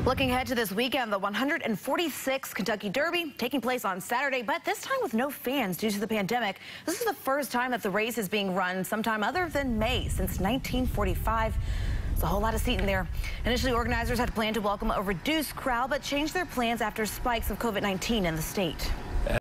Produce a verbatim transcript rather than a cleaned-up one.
Looking ahead to this weekend, the one hundred forty-sixth Kentucky Derby taking place on Saturday, but this time with no fans due to the pandemic. This is the first time that the race is being run sometime other than May since nineteen forty-five. There's a whole lot of seating there. Initially, organizers had planned to welcome a reduced crowd, but changed their plans after spikes of COVID nineteen in the state.